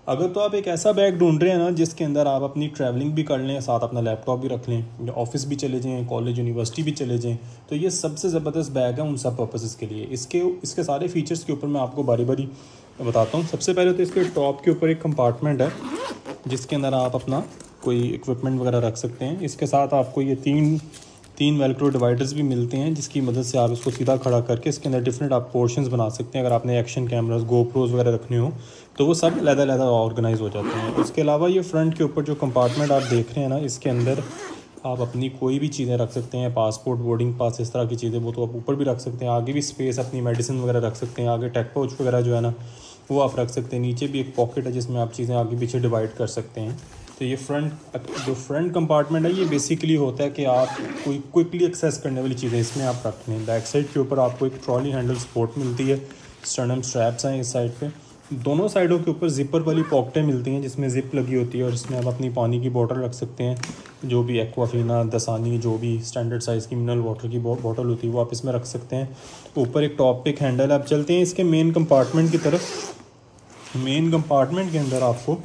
अगर तो आप एक ऐसा बैग ढूंढ रहे हैं ना जिसके अंदर आप अपनी ट्रैवलिंग भी कर लें, साथ अपना लैपटॉप भी रख लें, ऑफिस भी चले जाएँ, कॉलेज यूनिवर्सिटी भी चले जाएँ, तो ये सबसे ज़बरदस्त बैग है उन सब पर्पसेस के लिए। इसके सारे फीचर्स के ऊपर मैं आपको बारी बारी बताता हूँ। सबसे पहले तो इसके टॉप के ऊपर एक कंपार्टमेंट है जिसके अंदर आप अपना कोई इक्विपमेंट वगैरह रख सकते हैं। इसके साथ आपको ये तीन वेलक्रो डिवाइडर्स भी मिलते हैं जिसकी मदद से आप इसको सीधा खड़ा करके इसके अंदर डिफरेंट आप पोर्शंस बना सकते हैं। अगर आपने एक्शन कैमरास, गोप्रोज वगैरह रखने हो तो वो सब लहदा ऑर्गेनाइज हो जाते हैं। इसके अलावा ये फ्रंट के ऊपर जो कंपार्टमेंट आप देख रहे हैं ना, इसके अंदर आप अपनी कोई भी चीज़ें रख सकते हैं, पासपोर्ट, बोर्डिंग पास, इस तरह की चीज़ें, वो तो आप ऊपर भी रख सकते हैं। आगे भी स्पेस अपनी मेडिसिन वगैरह रख सकते हैं। आगे टेक पाउच वगैरह जो है ना वो आप रख सकते हैं। नीचे भी एक पॉकेट है जिसमें आप चीज़ें आगे पीछे डिवाइड कर सकते हैं। तो ये फ्रंट कंपार्टमेंट है, ये बेसिकली होता है कि आप कोई क्विकली एक्सेस करने वाली चीज़ें इसमें आप रख लें। बैक साइड के ऊपर आपको एक ट्रॉली हैंडल सपोर्ट मिलती है, स्टर्नम स्ट्रैप्स हैं इस साइड पे। दोनों साइडों के ऊपर जिपर वाली पॉकेटें मिलती हैं जिसमें जिप लगी होती है और इसमें आप अपनी पानी की बोतल रख सकते हैं, जो भी एक्वाफिना, दसानी, जो भी स्टैंडर्ड साइज़ की मिनरल वाटर की बोतल होती है वो आप इसमें रख सकते हैं। ऊपर एक टॉप पे एक हैंडल है। आप चलते हैं इसके मेन कंपार्टमेंट की तरफ। मेन कंपार्टमेंट के अंदर आपको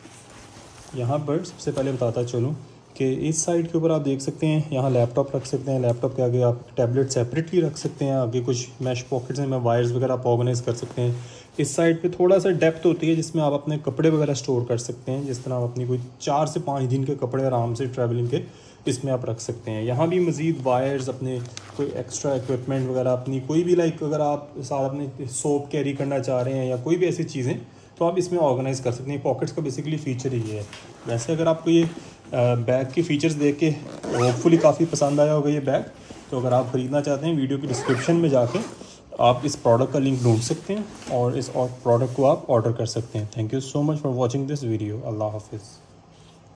यहाँ पर सबसे पहले बताता चलूँ कि इस साइड के ऊपर आप देख सकते हैं, यहाँ लैपटॉप रख सकते हैं। लैपटॉप के आगे आप टैबलेट सेपरेटली रख सकते हैं। आगे कुछ मैश पॉकेट्स हैं, वायर्स वगैरह आप ऑर्गेनाइज कर सकते हैं। इस साइड पे थोड़ा सा डेप्थ होती है जिसमें आप अपने कपड़े वगैरह स्टोर कर सकते हैं। जिस तरह आप अपनी कोई 4 से 5 दिन के कपड़े आराम से ट्रैवलिंग के इसमें आप रख सकते हैं। यहाँ भी मज़ीद वायर्स, अपने कोई एक्स्ट्रा इक्विपमेंट वगैरह, अपनी कोई भी अगर आप साथ अपने सोप कैरी करना चाह रहे हैं या कोई भी ऐसी चीज़ें, तो आप इसमें ऑर्गेनाइज कर सकते हैं। पॉकेट्स का बेसिकली फ़ीचर ही है। वैसे अगर आपको ये बैग के फ़ीचर्स देख के होपफुली काफ़ी पसंद आया होगा ये बैग, तो अगर आप ख़रीदना चाहते हैं वीडियो की डिस्क्रिप्शन में जाके आप इस प्रोडक्ट का लिंक ढूंढ सकते हैं और इस प्रोडक्ट को आप ऑर्डर कर सकते हैं। Thank you so much for watching this video. अल्लाह हाफिज़।